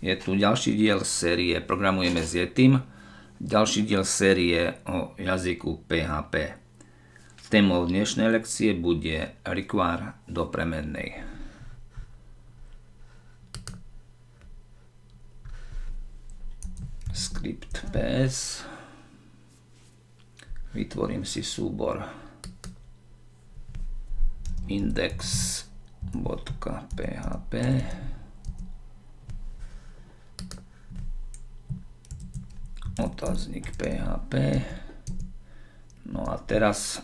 Je tu ďalší diel série Programujeme s Yetim, ďalší diel série o jazyku PHP. Témou dnešnej lekcie bude require do premennej. Script PS. Vytvorím si súbor index.php. Otáznik PHP. No a teraz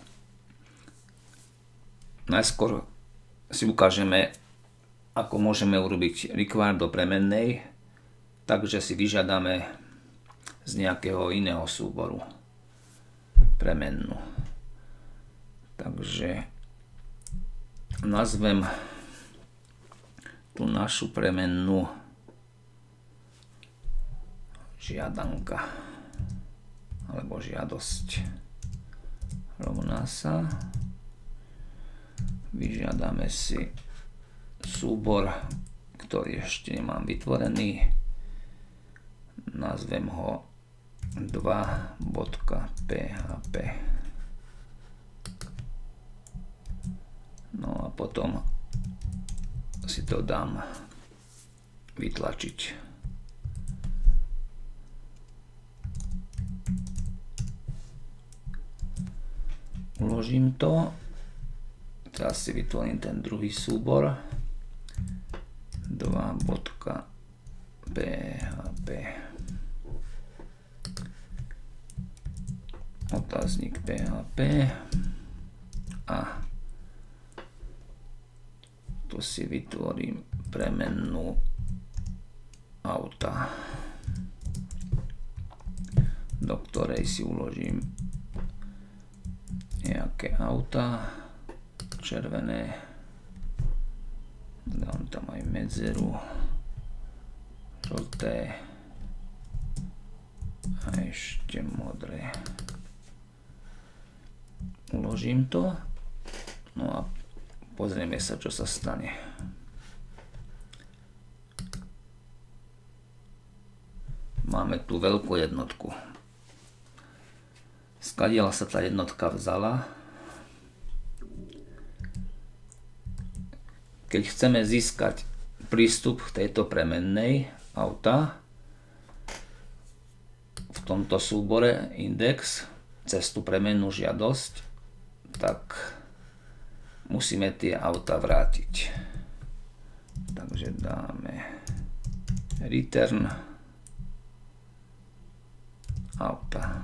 najskôr si ukážeme, ako môžeme urobiť require do premennej, takže si vyžiadame z nejakého iného súboru premennú. Takže nazvem tú našu premennú žiadanka alebo žiadosť. Rovná sa. Vyžiadame si súbor, ktorý ešte nemám vytvorený. Nazvem ho 2.php. No a potom si to dám vytlačiť. Uložím to. Teraz si vytvorím ten druhý súbor. 2.php. Otáznik PHP. A tu si vytvorím premennú auta, do ktorej si uložím nejaké auta, červené, dám tam aj medzeru, žlté a ešte modré. Uložím to, no a pozrieme sa, čo sa stane. Máme tu veľkú jednotku. Skadiaľ sa tá jednotka vzala. Keď chceme získať prístup k tejto premennej auta v tomto súbore index cez tú premennú žiadosť, tak musíme tie auta vrátiť. Takže dáme return auta.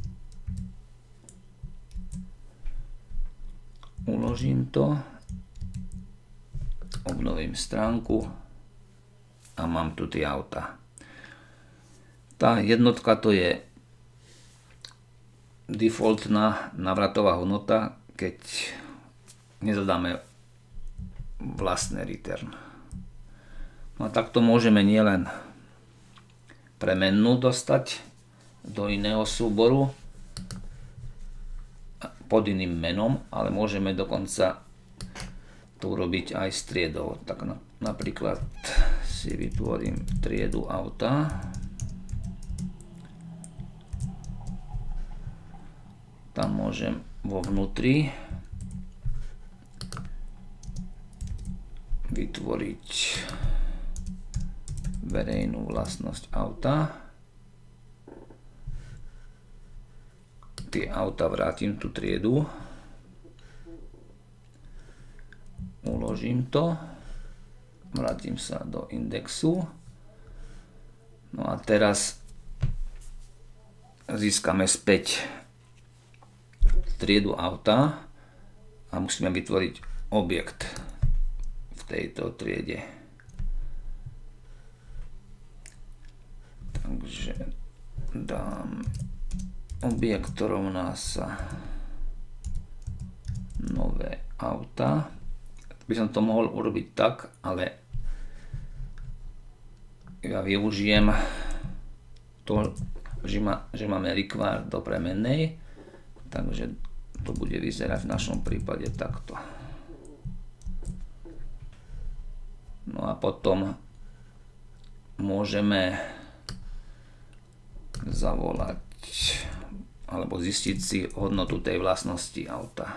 Uložím to, obnovím stránku a mám tu tie auta. Tá jednotka to je defaultná návratová hodnota, keď nezadáme vlastné return. No a takto môžeme nielen premennú dostať do iného súboru pod iným menom, ale môžeme dokonca to urobiť aj s triedou. Tak napríklad si vytvorím triedu auta. Tam môžem vo vnútri vytvoriť verejnú vlastnosť auta. Tie auta vrátim tú triedu. Uložím to. Vrátim sa do indexu. No a teraz získame späť triedu auta a musíme vytvoriť objekt v tejto triede. Takže dám objekt, rovná sa nové auta. By som to mohol urobiť tak, ale ja využijem to, že máme require do premennej, takže to bude vyzerať v našom prípade takto. No a potom môžeme zavolať alebo zistiť si hodnotu tej vlastnosti auta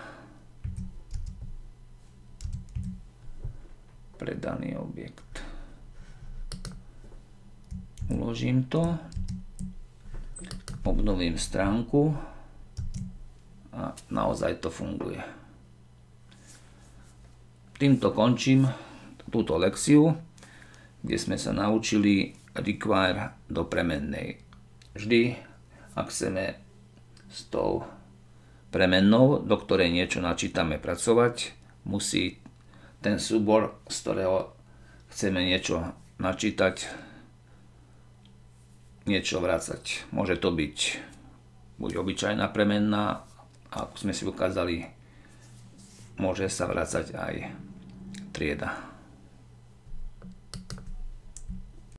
pre daný objekt. Uložím to, obnovím stránku a naozaj to funguje. Týmto končím túto lekciu, kde sme sa naučili require do premennej. Vždy, ak chceme s tou premennou, do ktorej niečo načítame, pracovať, musí ten súbor, z ktorého chceme niečo načítať, niečo vracať. Môže to byť buď obyčajná premenná, a ako sme si ukázali, môže sa vracať aj trieda.